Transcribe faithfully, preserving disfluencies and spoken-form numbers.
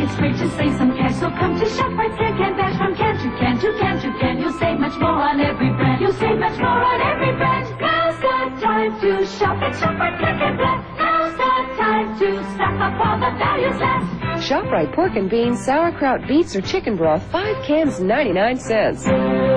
it's great to save some cash. So come to ShopRite Can-Can, dash from can to can to can to can. You'll save much more on every brand. You'll save much more on every brand. Now's the time to shop at ShopRite Can-Can Blast. Now's the time to stock up while the value's last. ShopRite pork and beans, sauerkraut, beets, or chicken broth, five cans, ninety-nine cents.